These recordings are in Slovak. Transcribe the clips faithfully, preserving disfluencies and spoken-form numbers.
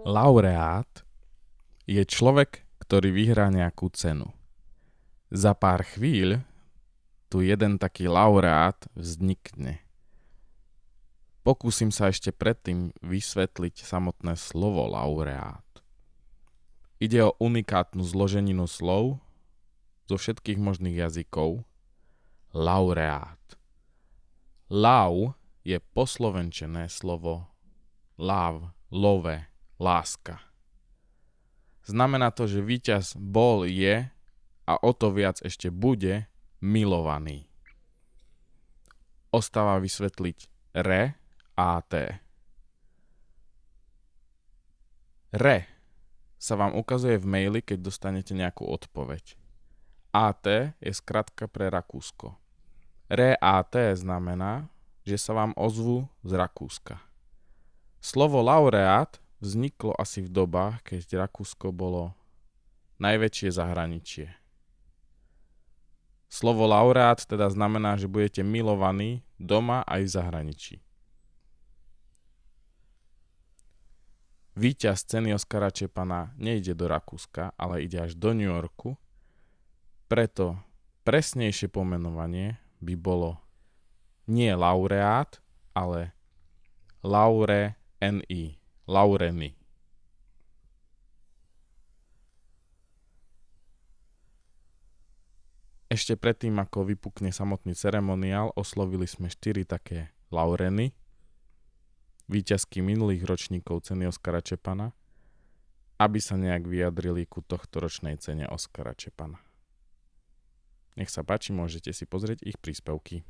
Laureát je človek, ktorý vyhrá nejakú cenu. Za pár chvíľ tu jeden taký laureát vznikne. Pokúsim sa ešte predtým vysvetliť samotné slovo laureát. Ide o unikátnu zloženinu slov zo všetkých možných jazykov. Laureát. Lau je poslovenčené slovo love, love, láska. Znamená to, že víťaz bol, je a o to viac ešte bude milovaný. Ostáva vysvetliť re a t. Re sa vám ukazuje v maili, keď dostanete nejakú odpoveď. á té je skratka pre Rakúsko. Re a t znamená, že sa vám ozvu z Rakúska. Slovo laureát vzniklo asi v dobách, keď Rakúsko bolo najväčšie zahraničie. Slovo laureát teda znamená, že budete milovaní doma aj v zahraničí. Víťaz ceny Oskara Čepana nejde do Rakúska, ale ide až do New Yorku. Preto presnejšie pomenovanie by bolo nie laureát, ale laureni, laureni. Ešte predtým, ako vypukne samotný ceremoniál, oslovili sme štyri také laureny, víťazky minulých ročníkov ceny Oskara Čepana, aby sa nejak vyjadrili ku tohtoročnej cene Oskara Čepana. Nech sa páči, môžete si pozrieť ich príspevky.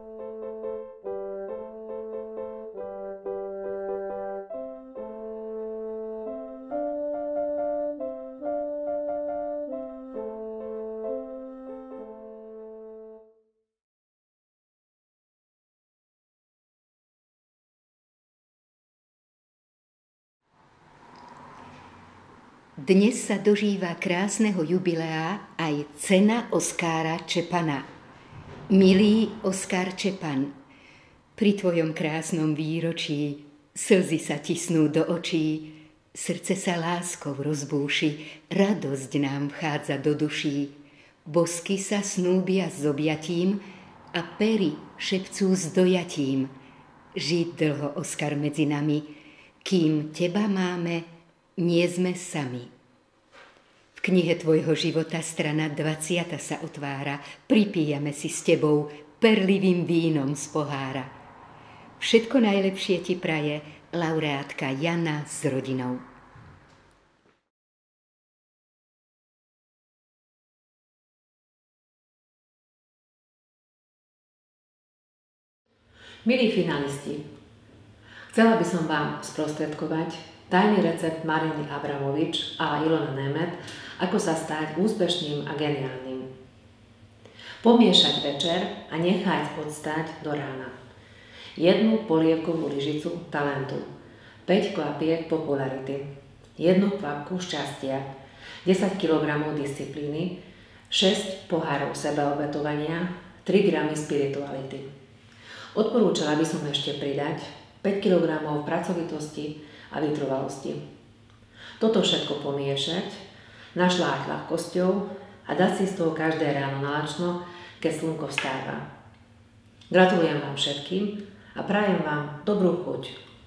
Dnes sa dožíva krásneho jubilea aj cena Oskára Čepana. Milý Oskar Čepan, pri tvojom krásnom výročí slzy sa tisnú do očí, srdce sa láskou rozbúši, radosť nám vchádza do duší. Bosky sa snúbia s objatím a pery šepcú s dojatím. Žiť dlho, Oskar, medzi nami, kým teba máme, nie sme sami. V knihe tvojho života strana dvaciata sa otvára, pripíjame si s tebou perlivým vínom z pohára. Všetko najlepšie ti praje laureátka Jana s rodinou. Milí finalisti, chcela by som vám sprostredkovať tajný recept Mariany Abramovič a Ilona Nemet, ako sa stať úspešným a geniálnym. Pomiešať večer a nechať odstať do rána. Jednu polievkovú lyžicu talentu, päť kvapiek popularity, jednu kvapku šťastia, desať kilogramov disciplíny, šesť pohárov sebaobetovania, tri gramy spirituality. Odporúčala by som ešte pridať päť kilogramov pracovitosti a vytrvalosti. Toto všetko pomiešať, našľáť ľahkosťou a dať si z toho každé ráno na lačno, keď slnko vstáva. Gratulujem vám všetkým a prajem vám dobrú chuť.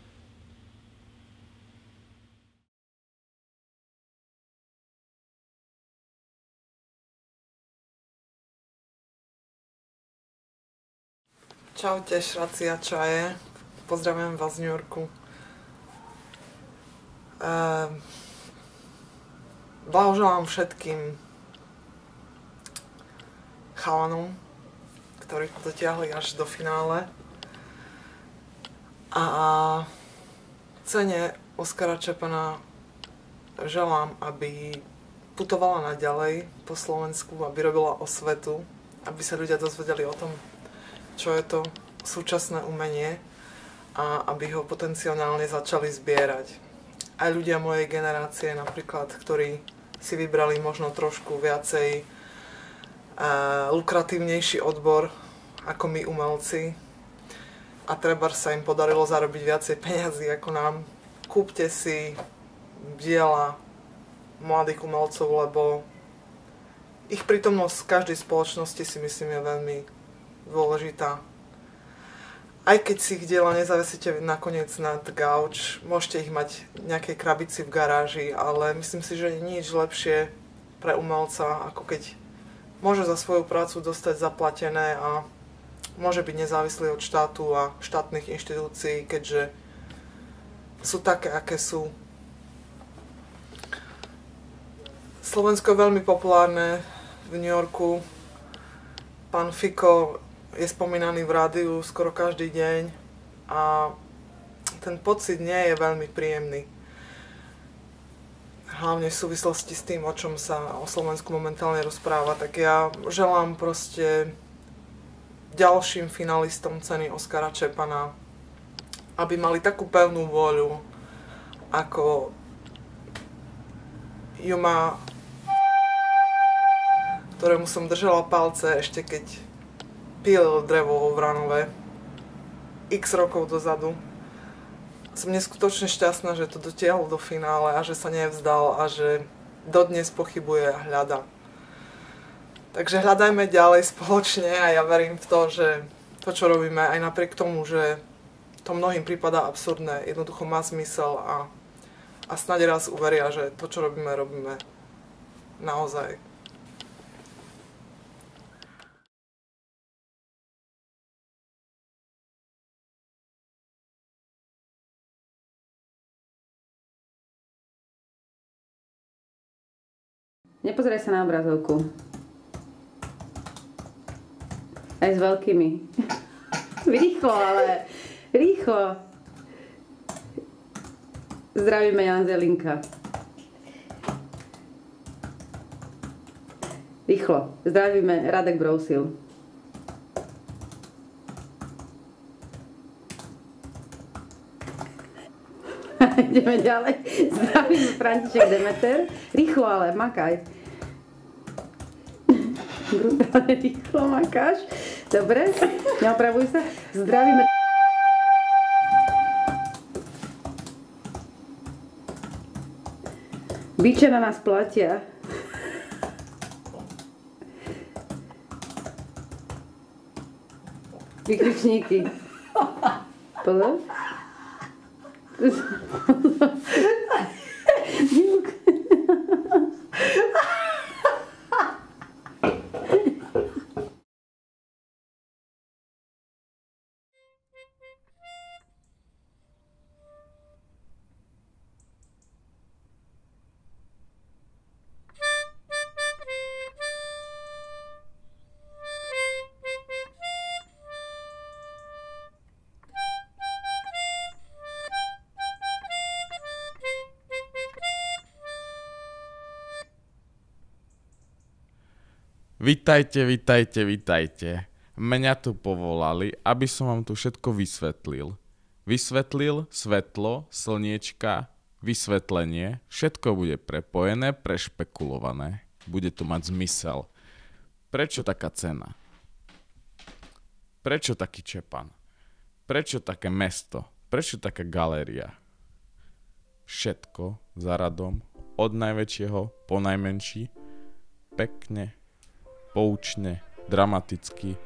Čaute, šraci a čaje. Pozdravujem vás z New Yorku. Uh, blahoželám všetkým chalanom, ktorí to dotiahli až do finále. A cene Oskara Čepana želám, aby putovala naďalej po Slovensku, aby robila osvetu, aby sa ľudia dozvedeli o tom, čo je to súčasné umenie a aby ho potenciálne začali zbierať. Aj ľudia mojej generácie napríklad, ktorí si vybrali možno trošku viacej uh, lukratívnejší odbor ako my umelci a treba sa im podarilo zarobiť viacej peňazí ako nám. Kúpte si diela mladých umelcov, lebo ich prítomnosť v každej spoločnosti si myslím je veľmi dôležitá. Aj keď si ich diela nezavesíte nakoniec nad gauč, môžete ich mať v nejakej krabici v garáži, ale myslím si, že nie je nič lepšie pre umelca, ako keď môže za svoju prácu dostať zaplatené a môže byť nezávislý od štátu a štátnych inštitúcií, keďže sú také, aké sú. Slovensko je veľmi populárne v New Yorku. Pán Fico je spomínaný v rádiu skoro každý deň a ten pocit nie je veľmi príjemný. Hlavne v súvislosti s tým, o čom sa o Slovensku momentálne rozpráva, tak ja želám proste ďalším finalistom ceny Oskara Čepana, aby mali takú pevnú vôľu, ako ju má, ktorému som držala palce ešte keď pílil drevo vo Vranove x rokov dozadu. Som neskutočne šťastná, že to dotiahol do finále a že sa nevzdal a že dodnes pochybuje a hľada. Takže hľadajme ďalej spoločne a ja verím v to, že to, čo robíme, aj napriek tomu, že to mnohým prípada absurdné, jednoducho má zmysel a, a snáď raz uveria, že to, čo robíme, robíme naozaj. Nepozeraj sa na obrazovku. Aj s veľkými. Rýchlo, ale. Rýchlo. Zdravíme Janzelinka. Rýchlo. Zdravíme Radek Brousil. Ideme ďalej. Zdravíme František Demeter. Rýchlo, ale makaj. Brutálne rýchlo makáš. Dobre, neopravuj sa. Zdravíme. Biče na nás platia. Vykričníky. Pozor. Vitajte, vitajte, vitajte. Mňa tu povolali, aby som vám tu všetko vysvetlil. Vysvetlil svetlo, slniečka, vysvetlenie. Všetko bude prepojené, prešpekulované. Bude to mať zmysel. Prečo taká cena? Prečo taký Čepan? Prečo také mesto? Prečo taká galéria? Všetko za radom, od najväčšieho po najmenší, pekne, poučne, dramaticky.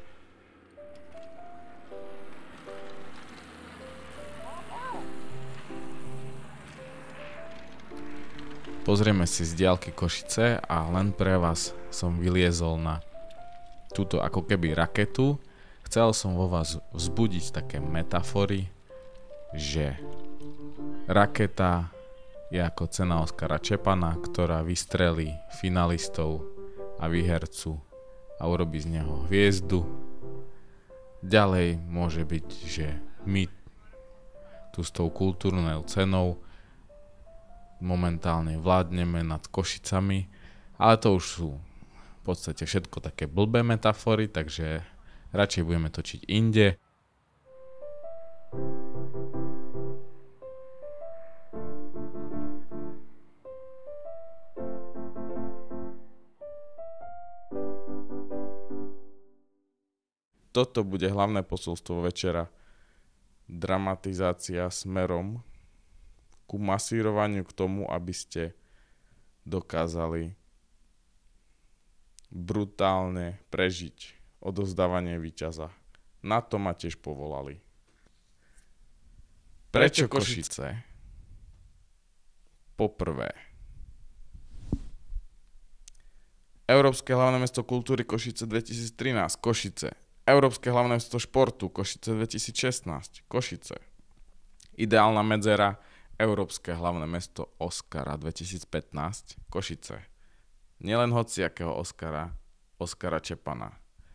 Pozrieme si z diaľky Košice a len pre vás som vyliezol na túto ako keby raketu. Chcel som vo vás vzbudiť také metafory, že raketa je ako cena Oskara Čepana, ktorá vystrelí finalistov a výhercu a urobí z neho hviezdu. Ďalej môže byť, že my tu s tou kultúrnou cenou momentálne vládneme nad Košicami, ale to už sú v podstate všetko také blbé metafory, takže radšej budeme točiť inde. Toto bude hlavné posolstvo večera. Dramatizácia smerom ku masírovaniu k tomu, aby ste dokázali brutálne prežiť odovzdávanie víťaza. Na to ma tiež povolali. Prečo Košice? Poprvé, Európske hlavné mesto kultúry Košice dvetisíctrinásť, Košice. Európske hlavné mesto športu Košice dvetisícšestnásť, Košice. Ideálna medzera, Európske hlavné mesto Oscara dvetisícpätnásť, Košice. Nielen hociakého Oscara, Oskara Čepana.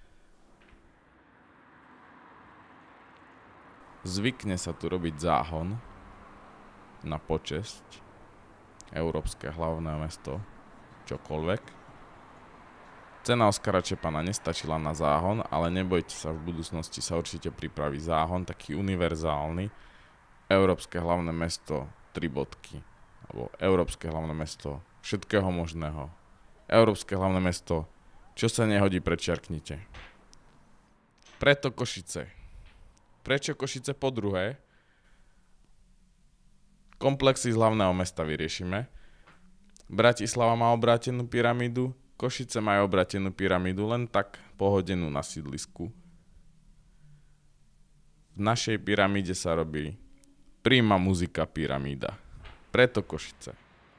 Zvykne sa tu robiť záhon na počesť Európske hlavné mesto čokoľvek. Cena Oskara Čepana nestačila na záhon, ale nebojte sa, v budúcnosti sa určite pripraví záhon, taký univerzálny. Európske hlavné mesto tri bodky, alebo Európske hlavné mesto všetkého možného. Európske hlavné mesto, čo sa nehodí, prečiarknite. Preto Košice. Prečo Košice po druhé? Komplexy z hlavného mesta vyriešime. Bratislava má obrátenú pyramídu, Košice majú obrátenú pyramídu, len tak pohodenú na sídlisku. V našej pyramíde sa robí Prima muzika pyramída. Preto Košice.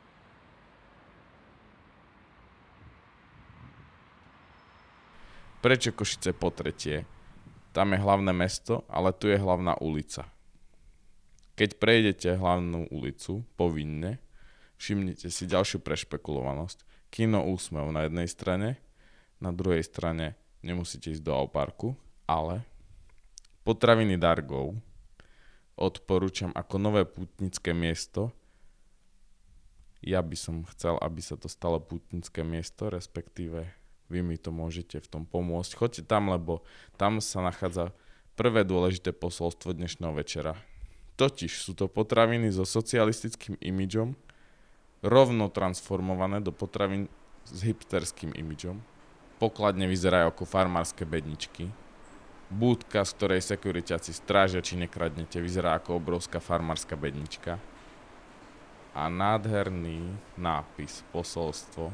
Prečo Košice po tretie? Tam je hlavné mesto, ale tu je hlavná ulica. Keď prejdete hlavnú ulicu povinne, všimnite si ďalšiu prešpekulovanosť. Kino Úsmev na jednej strane, na druhej strane nemusíte ísť do Auparku, ale potraviny Dargov odporúčam ako nové pútnické miesto. Ja by som chcel, aby sa to stalo pútnické miesto, respektíve vy mi to môžete v tom pomôcť. Choďte tam, lebo tam sa nachádza prvé dôležité posolstvo dnešného večera. Totiž sú to potraviny so socialistickým imidžom, rovno transformované do potravín s hipsterským imidžom. Pokladne vyzerajú ako farmárske bedničky. Búdka, z ktorej sekuriťáci strážia, či nekradnete, vyzerá ako obrovská farmárska bednička. A nádherný nápis, posolstvo.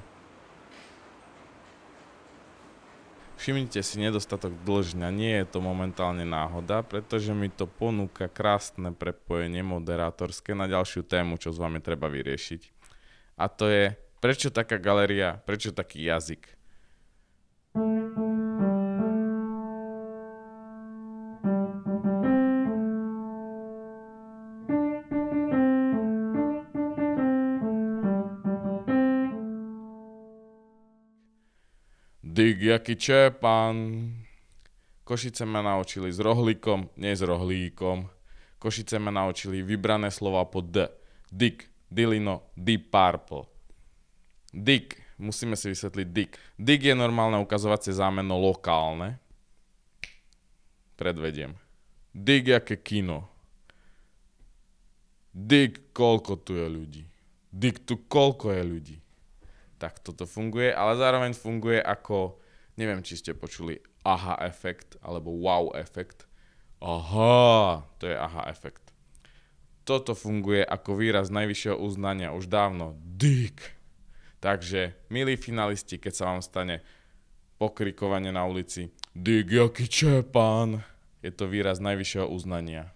Všimnite si nedostatok dĺžňa, nie je to momentálne náhoda, pretože mi to ponúka krásne prepojenie moderátorské na ďalšiu tému, čo s vami treba vyriešiť. A to je, prečo taká galéria, prečo taký jazyk. Dig jaký Čepan. Košice ma naučili s rohlíkom, nie s rohlíkom. Košice ma naučili vybrané slova po D. Dig, Dilino, Deep Purple. Dig, musíme si vysvetliť dig. Dig je normálne ukazovacie zámeno lokálne. Predvediem. Dig jaké kino. Dig koľko tu je ľudí. Dig tu koľko je ľudí. Tak toto funguje, ale zároveň funguje ako, neviem, či ste počuli aha efekt, alebo wow efekt. Aha, to je aha efekt. Toto funguje ako výraz najvyššieho uznania už dávno. Dig. Takže, milí finalisti, keď sa vám stane pokrikovanie na ulici Dig jaký Čepan, je to výraz najvyššieho uznania.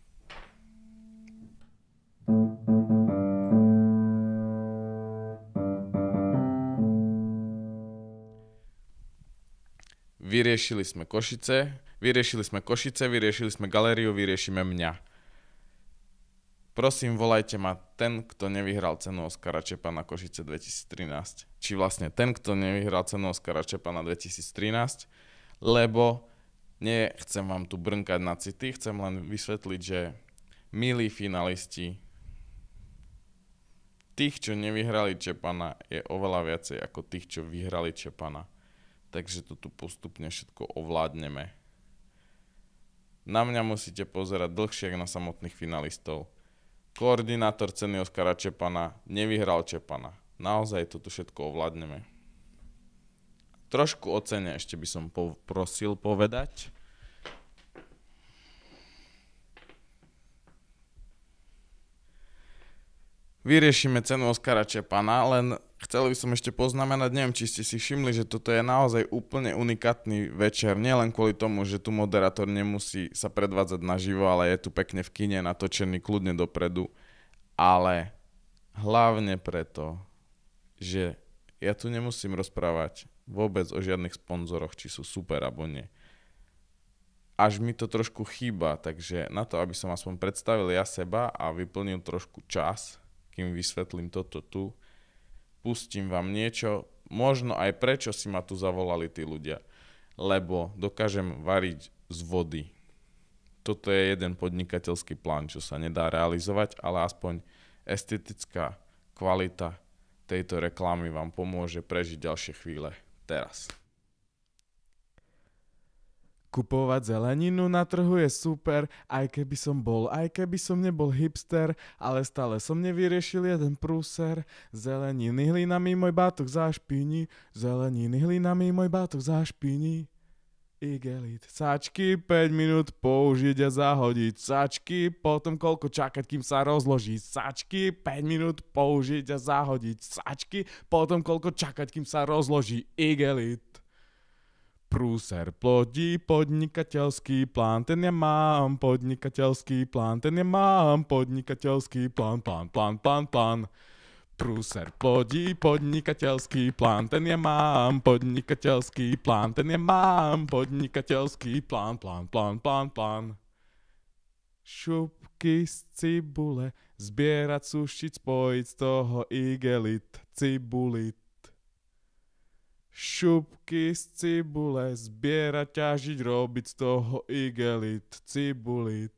Vyriešili sme Košice, vyriešili sme Košice, vyriešili sme galériu, vyriešime mňa. Prosím, volajte ma ten, kto nevyhral cenu Oskara Čepana Košice dvetisíctrinásť. Či vlastne ten, kto nevyhral cenu Oskara Čepana dvetisíctrinásť, lebo nechcem vám tu brnkať na city, chcem len vysvetliť, že milí finalisti, tých, čo nevyhrali Čepana, je oveľa viacej ako tých, čo vyhrali Čepana. Takže to tu postupne všetko ovládneme. Na mňa musíte pozerať dlhšie ako na samotných finalistov. Koordinátor ceny Oskara Čepana nevyhral Čepana. Naozaj to tu všetko ovládneme. Trošku o cene ešte by som poprosil povedať. vyriešime cenu Oskara Čepana, len chcel by som ešte poznamenať, neviem, či ste si všimli, že toto je naozaj úplne unikátny večer, nielen kvôli tomu, že tu moderátor nemusí sa predvádzať naživo, ale je tu pekne v kine natočený kľudne dopredu, ale hlavne preto, že ja tu nemusím rozprávať vôbec o žiadnych sponzoroch, či sú super alebo nie. Až mi to trošku chýba, takže na to, aby som aspoň predstavil ja seba a vyplnil trošku čas, kým vysvetlím toto tu, pustím vám niečo, možno aj prečo si ma tu zavolali tí ľudia, lebo dokážem variť z vody. Toto je jeden podnikateľský plán, čo sa nedá realizovať, ale aspoň estetická kvalita tejto reklamy vám pomôže prežiť ďalšie chvíle teraz. Kupovať zeleninu na trhu je super, aj keby som bol, aj keby som nebol hipster, ale stále som nevyriešil jeden prúser. Zeleniny hlinami môj bátok zašpiní, zeleniny hlinami môj bátok zašpiní. Igelit. Sačky päť minút použiť a zahodiť. Sačky potom koľko čakať, kým sa rozloží. Sačky päť minút použiť a zahodiť. Sačky potom koľko čakať, kým sa rozloží. Igelit. Prúser plodí podnikateľský plán, ten ja mám podnikateľský plán, ten ja mám podnikateľský plán, plán, plán, plán, plán. Prúser plodí podnikateľský plán, ten ja mám podnikateľský plán, ten ja mám podnikateľský plán, plán, plán, plán, plán. Šupky z cibule, zbierať, sušiť, spojiť z toho igelit, cibulit. Šupky z cibule, zbierať, ťažiť, robiť z toho igelit, cibulit.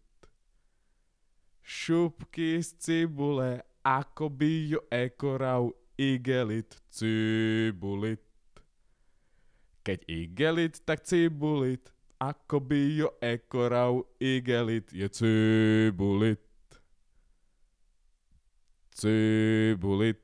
Šupky z cibule, ako bio ekorau, igelit, cibulit. Keď igelit, tak cibulit, ako bio ekorau, igelit, je cibulit. Cibulit.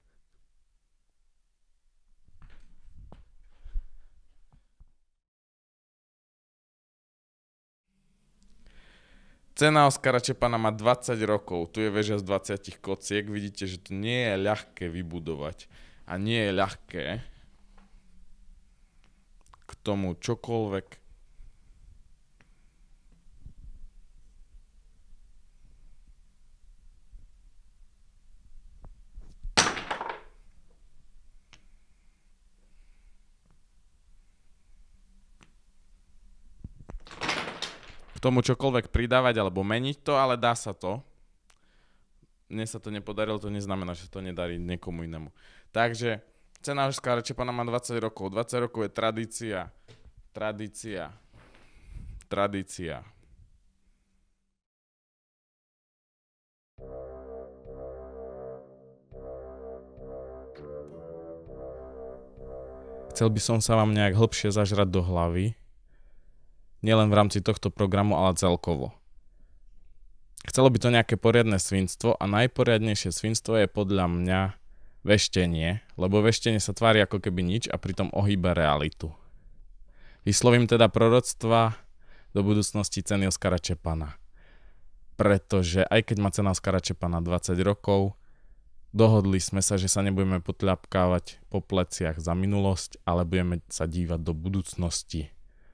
Cena Oskara Čepana má dvadsať rokov, tu je väža z dvadsať kociek, vidíte, že to nie je ľahké vybudovať a nie je ľahké k tomu čokoľvek k tomu čokoľvek pridávať alebo meniť to, ale dá sa to. Mne sa to nepodarilo, to neznamená, že to nedarí niekomu inému. Takže cena Oskara Čepana má dvadsať rokov. dvadsať rokov je tradícia. Tradícia. Tradícia. Chcel by som sa vám nejak hlbšie zažrať do hlavy. Nielen v rámci tohto programu, ale celkovo. Chcelo by to nejaké poriadne svinstvo a najporiadnejšie svinstvo je podľa mňa veštenie, lebo veštenie sa tvári ako keby nič a pritom ohýba realitu. Vyslovím teda proroctva do budúcnosti ceny Oskara Čepana. Pretože aj keď má cena Oskara Čepana dvadsať rokov, dohodli sme sa, že sa nebudeme potľapkávať po pleciach za minulosť, ale budeme sa dívať do budúcnosti.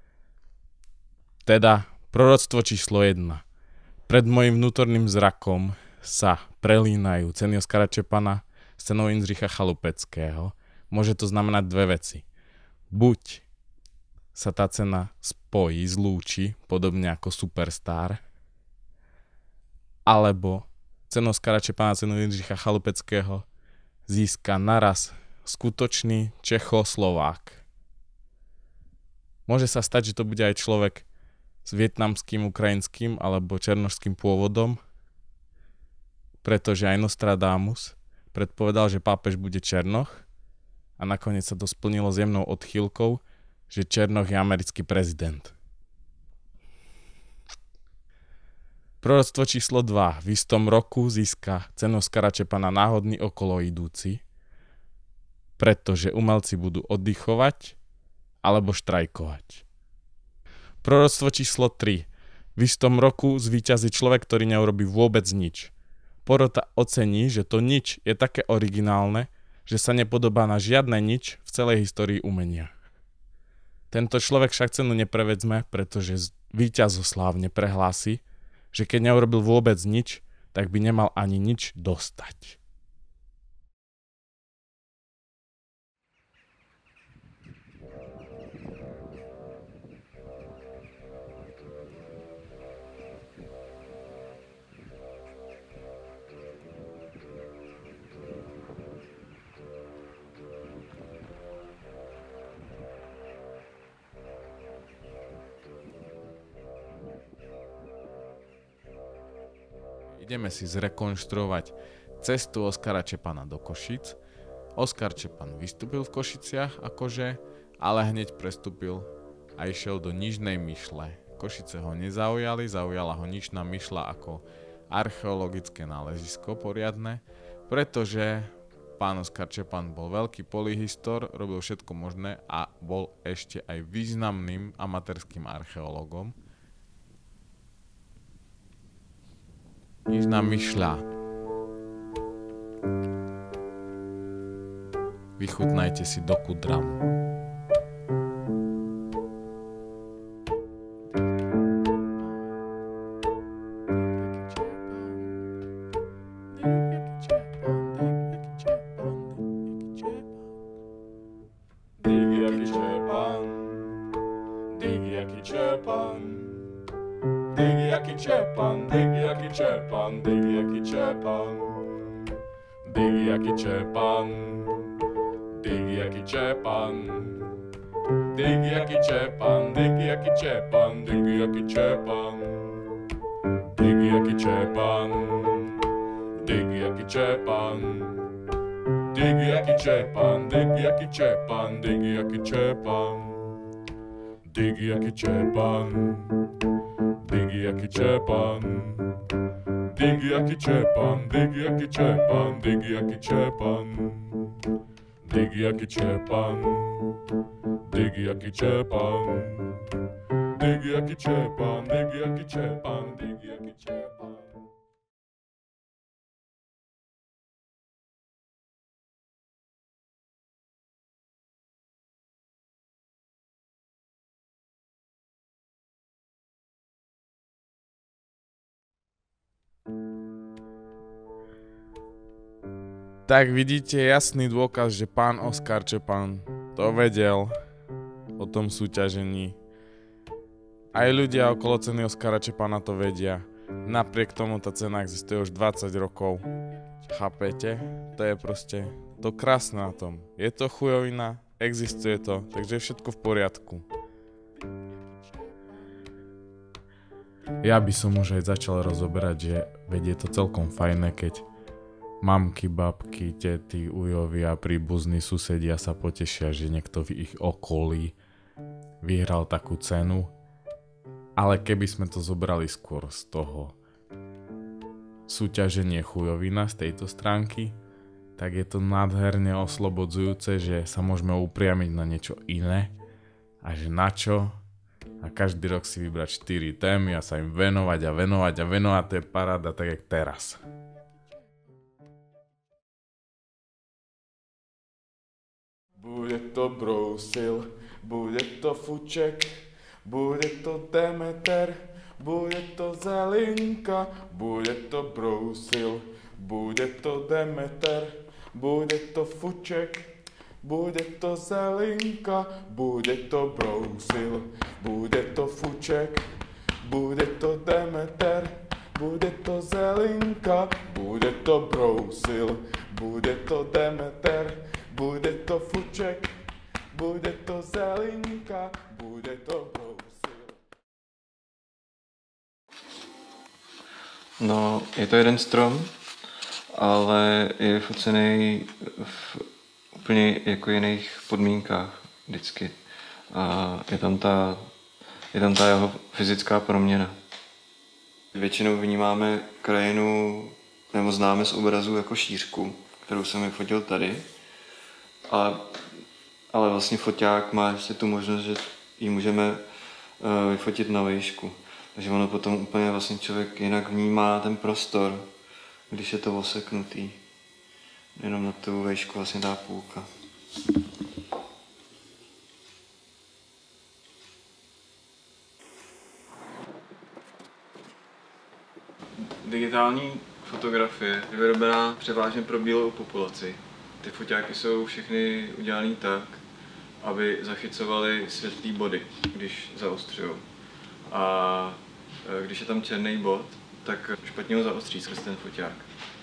Teda proroctvo číslo jedna. Pred mojim vnútorným zrakom sa prelínajú ceny Oskara Čepana s cenou Jindřicha Chalupeckého. Môže to znamenať dve veci. Buď sa tá cena spojí, zlúči, podobne ako Superstar, alebo cenu Oskara Čepana, cenu Jindřicha Chalupeckého získa naraz skutočný Čechoslovák. Môže sa stať, že to bude aj človek s vietnamským, ukrajinským alebo černošským pôvodom, pretože aj Nostradamus predpovedal, že pápež bude Černoch a nakoniec sa to splnilo s jemnou odchýlkou, že Černoch je americký prezident. Proroctvo číslo dva. V istom roku získa cenu Oskara Čepana náhodný okoloidúci, pretože umelci budú oddychovať alebo štrajkovať. Proroctvo číslo tri. V istom roku zvíťazí človek, ktorý neurobí vôbec nič. Porota ocení, že to nič je také originálne, že sa nepodobá na žiadne nič v celej histórii umenia. Tento človek však cenu neprevezme, pretože víťazoslávne prehlási, že keď neurobil vôbec nič, tak by nemal ani nič dostať. Ideme si zrekonštruovať cestu Oskara Čepana do Košíc. Oskar Čepan vystúpil v Košiciach akože, ale hneď prestúpil a išiel do Nižnej Myšle. Košice ho nezaujali, zaujala ho Nižná Myšla ako archeologické nálezisko poriadne, pretože pán Oskar Čepan bol veľký polyhistor, robil všetko možné a bol ešte aj významným amatérským archeológom. Nižná Myšľa. Vychutnajte si do Kudramu. Tak vidíte jasný dôkaz, že pán Oskar Čepan to vedel o tom súťažení. Aj ľudia okolo ceny Oskara Čepana to vedia. Napriek tomu tá cena existuje už dvadsať rokov. Chápete? To je proste to krásne na tom. Je to chujovina, existuje to, takže je všetko v poriadku. Ja by som už aj začal rozoberať, že vedie to celkom fajné, keď mamky, babky, tety, ujovia, príbuzní susedia sa potešia, že niekto v ich okolí vyhral takú cenu. Ale keby sme to zobrali skôr z toho súťaženie chujovina z tejto stránky, tak je to nádherne oslobodzujúce, že sa môžeme upriamiť na niečo iné a že na čo. A každý rok si vybrať štyri témy a sa im venovať a venovať a venovať, to je paráda tak jak teraz. Bude to Brousil, bude to Fuček, bude to Demeter, bude to Zelinka, bude to Brousil, bude to Demeter, bude to Fuček, bude to Zelinka, bude to Brousil, bude to Fuček, bude to Demeter, bude to Zelinka, bude to Brousil, bude to Demeter, bude to Fuček, bude to Zelinka, bude to Brousil. No, je to jeden strom, ale je focený v úplně jako jiných podmínkách vždycky. A je tam ta, je tam ta jeho fyzická proměna. Většinou vnímáme krajinu, nebo známe z obrazu jako šířku, kterou jsem vyfotil tady. A, ale vlastně foťák má ještě tu možnost, že ji můžeme uh, vyfotit na výšku. Takže ono potom úplně vlastně člověk jinak vnímá ten prostor, když je to oseknutý. Jenom na tu vejšku vlastně dá půlka. Digitální fotografie je vyrobená převážně pro bílou populaci. Ty foťáky jsou všechny udělané tak, aby zachycovaly světlý body, když zaostřují. A když je tam černý bod, tak špatně ho zaostří skrz ten foťák.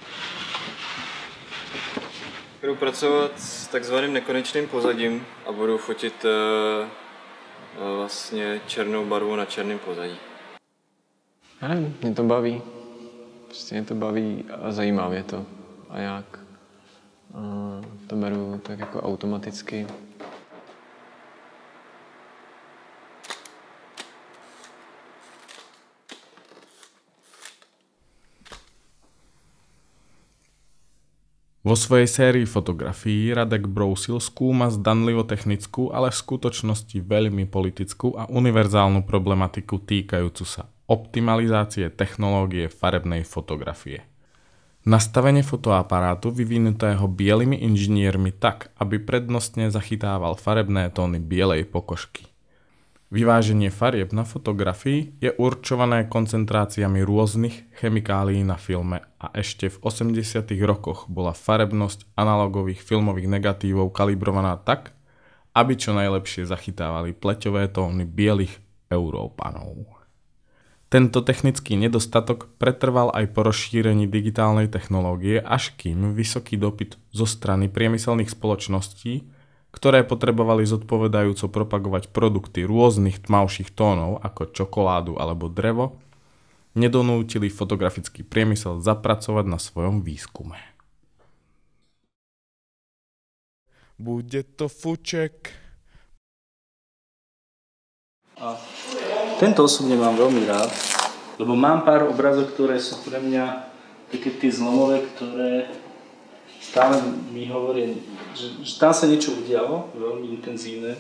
Budu pracovat s takzvaným nekonečným pozadím a budu fotit vlastně černou barvu na černém pozadí. Já nevím, mě to baví. Prostě mě to baví a zajímá mě to. A jak? A to beru tak jako automaticky. Vo svojej sérii fotografií Radek Brousil skúma zdanlivo technickú, ale v skutočnosti veľmi politickú a univerzálnu problematiku týkajúcu sa optimalizácie technológie farebnej fotografie. Nastavenie fotoaparátu vyvinutého bielými inžiniermi tak, aby prednostne zachytával farebné tóny bielej pokožky. Vyváženie farieb na fotografii je určované koncentráciami rôznych chemikálií na filme a ešte v osemdesiatych rokoch bola farebnosť analogových filmových negatívov kalibrovaná tak, aby čo najlepšie zachytávali pleťové tóny bielých Európanov. Tento technický nedostatok pretrval aj po rozšírení digitálnej technológie, až kým vysoký dopyt zo strany priemyselných spoločností, ktoré potrebovali zodpovedajúco propagovať produkty rôznych tmavších tónov ako čokoládu alebo drevo, nedonútili fotografický priemysel zapracovať na svojom výskume. Bude to fuček. A tento osobne mám veľmi rád, lebo mám pár obrazov, ktoré sú pre mňa také tie zlomové, ktoré stále mi hovorí, že, že tam sa niečo udialo, veľmi intenzívne.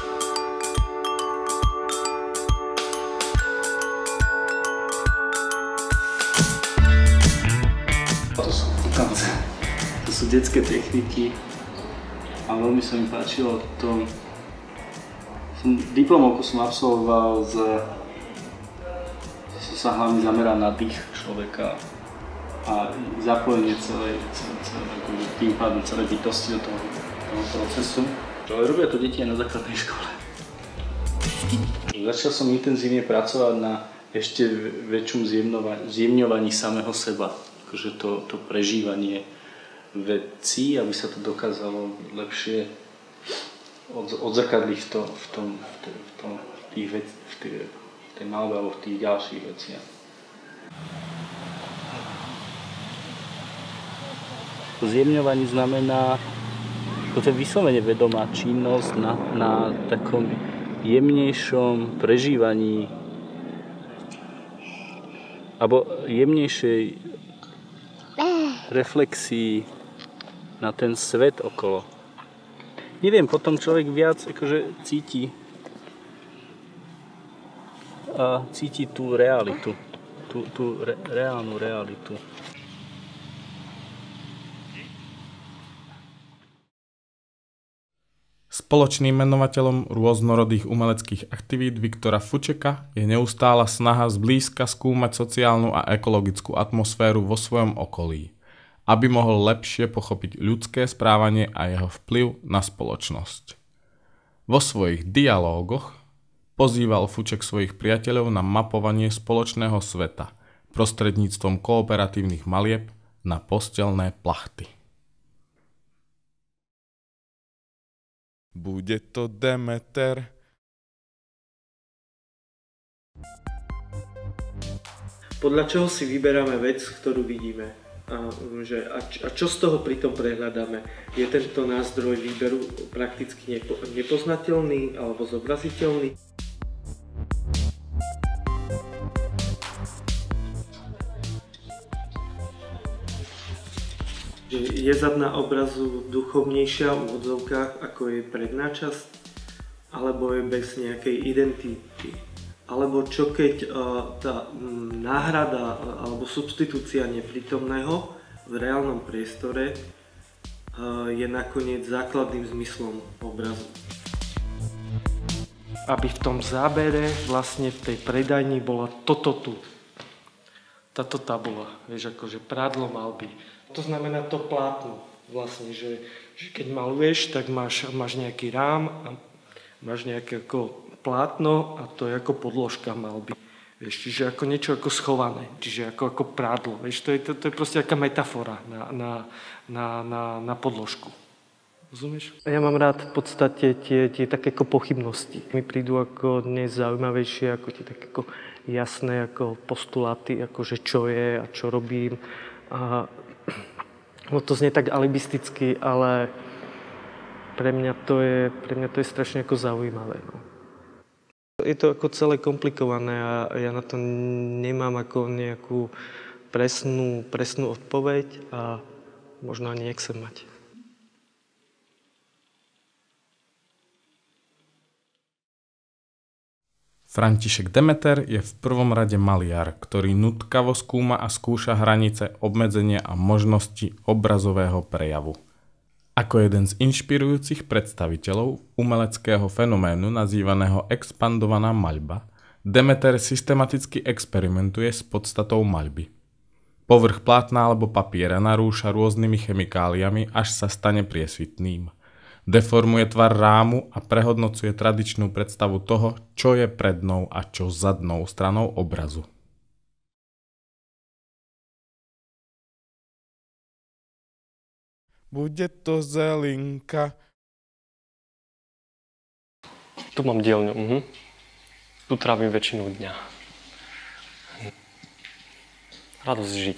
To sú putance, to sú detské techniky a veľmi sa mi páčilo to. Som, diplomovku som absolvoval z, som sa hlavne zameral na dých človeka a zapojenie celej, celé, celé, tým pádom celej bytosti do toho, toho procesu. Ale robia to deti aj na základnej škole. Začal som intenzívne pracovať na ešte väčšom zjemňovaní samého seba. Akože to, to prežívanie vecí, aby sa to dokázalo lepšie odzrkadliť v, to, v, tom, v, tom, v tých vec, v tej, v tej malbe alebo v tých ďalších veciach. Zjemňovanie znamená, to je vyslovene vedomá činnosť na, na takom jemnejšom prežívaní alebo jemnejšej reflexii na ten svet okolo. Neviem, potom človek viac akože cíti a cíti tú realitu, tú, tú re, reálnu realitu. Spoločným menovateľom rôznorodých umeleckých aktivít Viktora Fučeka je neustála snaha zblízka skúmať sociálnu a ekologickú atmosféru vo svojom okolí, aby mohol lepšie pochopiť ľudské správanie a jeho vplyv na spoločnosť. Vo svojich dialógoch pozýval Fuček svojich priateľov na mapovanie spoločného sveta prostredníctvom kooperatívnych malieb na posteľné plachty. Bude to Demeter. Podľa čoho si vyberáme vec, ktorú vidíme? A, že, a, a čo z toho pritom prehľadáme? Je tento nástroj výberu prakticky nepo, nepoznateľný alebo zobraziteľný? Je zadná obrazu duchovnejšia v odzovkách, ako je predná časť, alebo je bez nejakej identity? Alebo čo keď uh, tá um, náhrada uh, alebo substitúcia neprítomného v reálnom priestore je nakoniec základným zmyslom obrazu. Aby v tom zábere, vlastne v tej predajni bola toto tu. Táto tabula, vieš, akože prádlo malby. To znamená to plátno, vlastne, že, že keď maluješ, tak máš, máš nejaký rám a máš nejaké ako plátno a to je ako podložka malby. Vieš, čiže ako niečo ako schované, čiže ako, ako prádlo. Vieš, to je, to, to je proste aká metafora na, na, na, na, na podložku. Rozumieš? Ja mám rád v podstate tie, tie také ako pochybnosti. Mi prídu ako dnes zaujímavejšie, ako tie také ako jasné ako postuláty, ako že čo je a čo robím. A, no to znie tak alibisticky, ale pre mňa to je, pre mňa to je strašne ako zaujímavé. No. Je to ako celé komplikované a ja na to nemám ako nejakú presnú, presnú odpoveď a možno ani nechcem mať. František Demeter je v prvom rade maliar, ktorý nutkavo skúma a skúša hranice, obmedzenia a možnosti obrazového prejavu. Ako jeden z inšpirujúcich predstaviteľov umeleckého fenoménu nazývaného expandovaná maľba, Demeter systematicky experimentuje s podstatou maľby. Povrch plátna alebo papiera narúša rôznymi chemikáliami, až sa stane priesvitným. Deformuje tvar rámu a prehodnocuje tradičnú predstavu toho, čo je prednou a čo zadnou stranou obrazu. Bude to zelinka. Tu mám dielňu. Mhm. Tu trávim väčšinu dňa. Radosť žiť.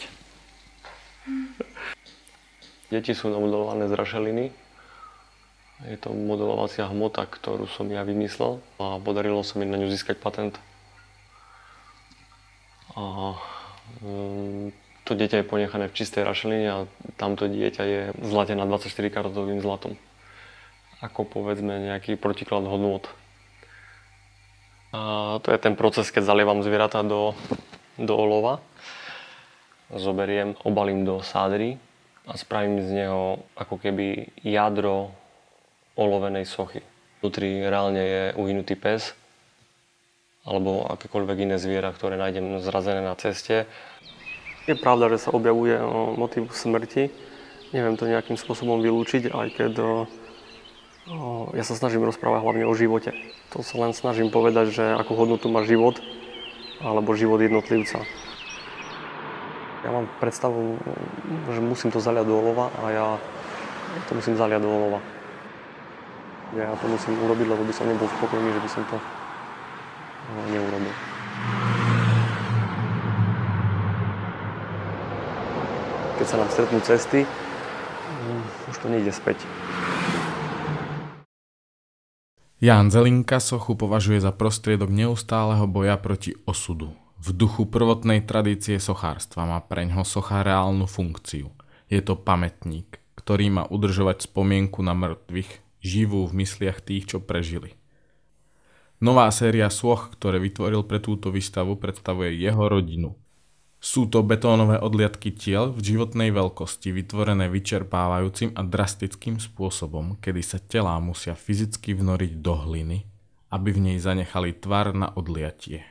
Deti sú namodelované z rašeliny. Je to modelovacia hmota, ktorú som ja vymyslel a podarilo sa mi na ňu získať patent. A um, to dieťa je ponechané v čistej rašeline a tamto dieťa je zlatené dvadsaťštyri karátovým zlatom. Ako povedzme nejaký protiklad hodnôt. A to je ten proces, keď zalievam zvieratá do, do olova. Zoberiem, obalím do sádry a spravím z neho ako keby jadro olovenej sochy. Vnútri reálne je uhynutý pes alebo akékoľvek iné zviera, ktoré nájdem zrazené na ceste. Je pravda, že sa objavuje o, motív smrti. Neviem to nejakým spôsobom vylúčiť, aj keď o, o, ja sa snažím rozprávať hlavne o živote. To sa len snažím povedať, že akú hodnotu má život alebo život jednotlivca. Ja mám predstavu, že musím to zaliať do olova a ja to musím zaliať do olova. Ja to musím urobiť, lebo by som nebol spokojný, že by som to neurobil. Keď sa nám stretnú cesty, už to nejde späť. Ján Zelinka sochu považuje za prostriedok neustáleho boja proti osudu. V duchu prvotnej tradície sochárstva má preňho socha reálnu funkciu. Je to pamätník, ktorý má udržovať spomienku na mŕtvych, živú v mysliach tých, čo prežili. Nová séria soch, ktoré vytvoril pre túto výstavu, predstavuje jeho rodinu. Sú to betónové odliadky tiel v životnej veľkosti, vytvorené vyčerpávajúcim a drastickým spôsobom, kedy sa telá musia fyzicky vnoriť do hliny, aby v nej zanechali tvar na odliatie.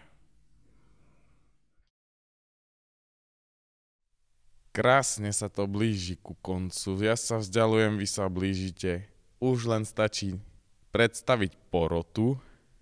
Krásne sa to blíži ku koncu. Ja sa vzdialujem, vy sa blížite. Už len stačí predstaviť porotu.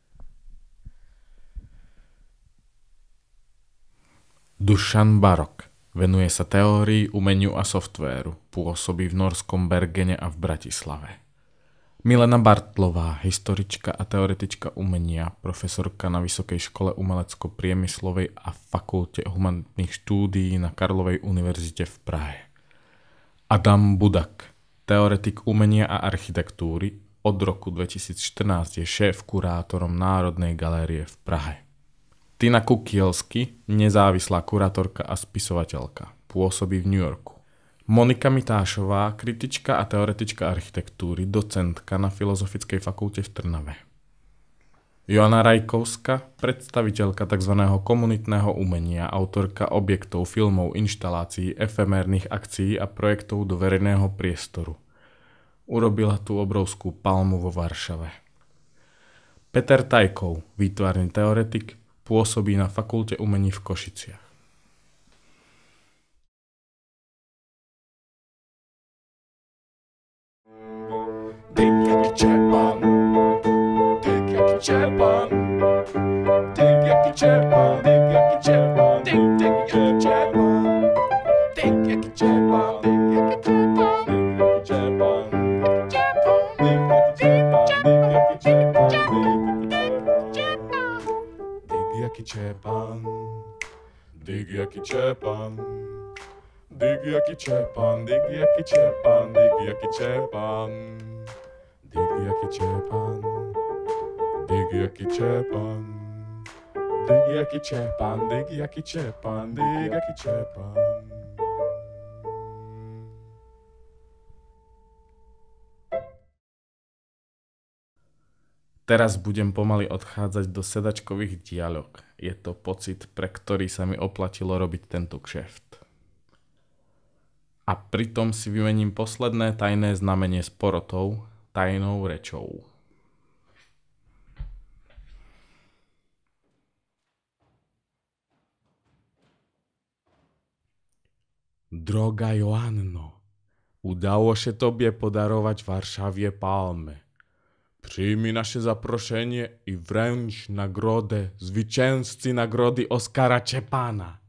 Dušan Barok. Venuje sa teórii, umeniu a softvéru. Pôsobí v norskom Bergene a v Bratislave. Milena Bartlová, historička a teoretička umenia, profesorka na Vysokej škole umelecko-priemyslovej a Fakulte humanitných štúdií na Karlovej univerzite v Prahe. Adam Budak, teoretik umenia a architektúry, od roku dvetisícštrnásť je šéf-kurátorom Národnej galérie v Prahe. Tina Kukielsky, nezávislá kurátorka a spisovateľka, pôsobí v New Yorku. Monika Mitášová, kritička a teoretička architektúry, docentka na Filozofickej fakulte v Trnave. Joana Rajkovska, predstaviteľka tzv. Komunitného umenia, autorka objektov, filmov, inštalácií, efemérnych akcií a projektov do verejného priestoru. Urobila tú obrovskú palmu vo Varšave. Peter Tajkov, výtvarný teoretik, pôsobí na Fakulte umení v Košiciach. Dig jaki Čepan, dig jaki Čepan, dig jaki Čepan, dig jaki Čepan, dig dig jaki Čepan, dig jaki Čepan, dig jaki Čepan, dig jaki Čepan, dig jaki Čepan, dig jaki Čepan, dig jaki Čepan, dig jaki Čepan, dig jaki Čepan, dig jaki Čepan. Dig jaki Čepan, dig jaki Čepan, dig jaki Čepan, dig jaki Čepan, dig jaki Čepan. Teraz budem pomaly odchádzať do sedačkových dialog. Je to pocit, pre ktorý sa mi oplatilo robiť tento kšeft. A pritom si vymením posledné tajné znamenie s porotou, tajnou rečou. Droga Joanno, udało się tobie podarować Warszawie palmę. Przyjmij nasze zaproszenie i wręcz nagrodę zwycięzcy nagrody Oskara Czepana.